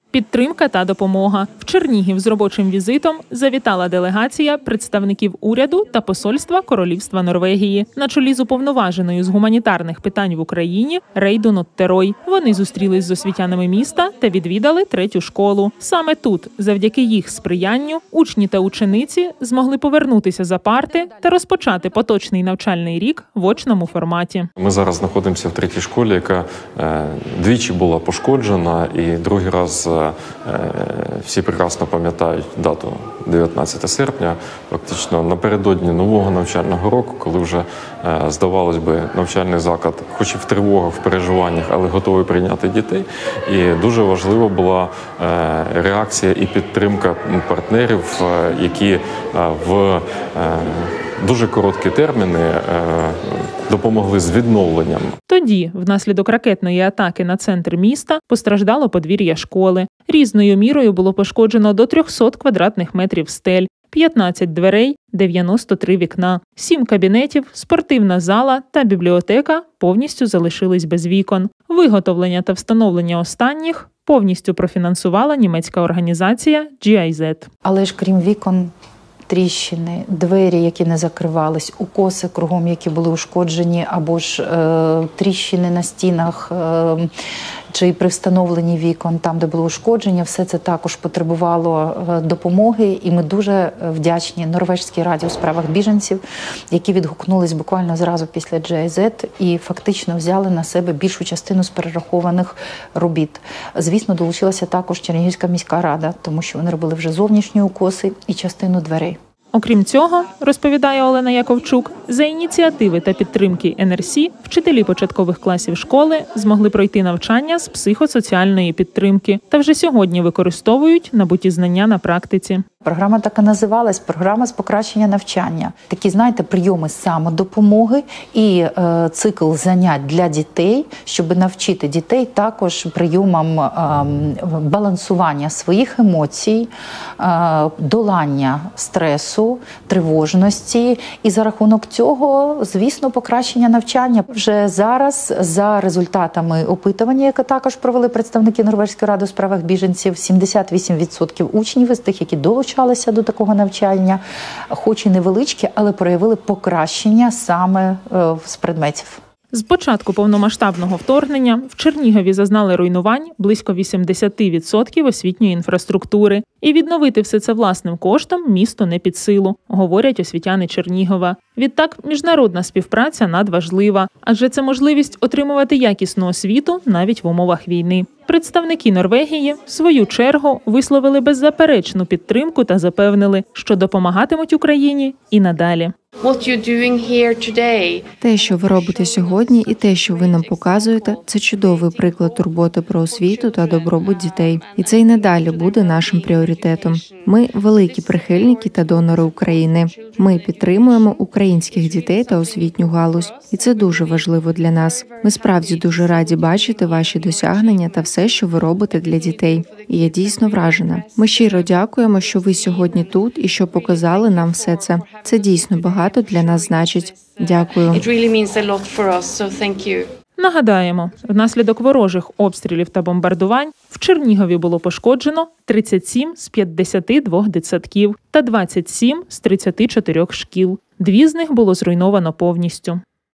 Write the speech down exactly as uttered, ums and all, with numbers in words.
Підтримка та допомога. В Чернігів з робочим візитом завітала делегація представників уряду та посольства Королівства Норвегії на чолі з уповноваженою з гуманітарних питань в Україні Рейду Ноттерой. Вони зустрілись з освітянами міста та відвідали третю школу. Саме тут, завдяки їх сприянню, учні та учениці змогли повернутися за парти та розпочати поточний навчальний рік в очному форматі. Ми зараз знаходимося в третій школі, яка е, двічі була пошкоджена, і другий раз всі прекрасно пам'ятають дату дев'ятнадцяте серпня, фактично напередодні нового навчального року, коли вже, здавалось би, навчальний заклад, хоч і в тривогах, в переживаннях, але готовий прийняти дітей. І дуже важлива була реакція і підтримка партнерів, які в дуже короткі терміни допомогли з відновленням. Тоді, внаслідок ракетної атаки на центр міста, постраждало подвір'я школи. Різною мірою було пошкоджено до триста квадратних метрів стель, п'ятнадцять дверей, дев'яносто три вікна, сім кабінетів, спортивна зала та бібліотека повністю залишились без вікон. Виготовлення та встановлення останніх повністю профінансувала німецька організація джі ай зет. Але ж крім вікон, тріщини, двері, які не закривались, укоси кругом, які були ушкоджені, або ж е, тріщини на стінах, е, чи при встановленні вікон, там, де було ушкодження, все це також потребувало е, допомоги. І ми дуже вдячні Норвезькій раді у справах біженців, які відгукнулись буквально зразу після джі ай зет і фактично взяли на себе більшу частину з перерахованих робіт. Звісно, долучилася також Чернігівська міська рада, тому що вони робили вже зовнішні укоси і частину дверей. Окрім цього, розповідає Олена Яковчук, за ініціативи та підтримки ен ер сі вчителі початкових класів школи змогли пройти навчання з психосоціальної підтримки та вже сьогодні використовують набуті знання на практиці. Програма так і називалась «Програма з покращення навчання». Такі, знаєте, прийоми самодопомоги і е, цикл занять для дітей, щоб навчити дітей також прийомам е, балансування своїх емоцій, е, долання стресу, тривожності. І за рахунок цього, звісно, покращення навчання. Вже зараз, за результатами опитування, яке також провели представники Норвезької ради у справах біженців, сімдесят вісім відсотків учнів із тих, які долучилися до такого навчання, хоч і невеличкі, але проявили покращення саме з предметів. З початку повномасштабного вторгнення в Чернігові зазнали руйнувань близько вісімдесят відсотків освітньої інфраструктури. І відновити все це власним коштом місту не під силу, говорять освітяни Чернігова. Відтак, міжнародна співпраця надважлива, адже це можливість отримувати якісну освіту навіть в умовах війни. Представники Норвегії, в свою чергу, висловили беззаперечну підтримку та запевнили, що допомагатимуть Україні і надалі. Те, що ви робите сьогодні, і те, що ви нам показуєте, це чудовий приклад турботи про освіту та добробут дітей. І це й надалі буде нашим пріоритетом. Ми – великі прихильники та донори України. Ми підтримуємо українських дітей та освітню галузь. І це дуже важливо для нас. Ми справді дуже раді бачити ваші досягнення та все, що ви робите для дітей. І я дійсно вражена. Ми щиро дякуємо, що ви сьогодні тут і що показали нам все це. Це дійсно багато для нас значить. Дякую. Нагадаємо, внаслідок ворожих обстрілів та бомбардувань в Чернігові було пошкоджено тридцять сім з п'ятдесяти двох дитсадків та двадцять сім з тридцяти чотирьох шкіл. Дві з них було зруйновано повністю.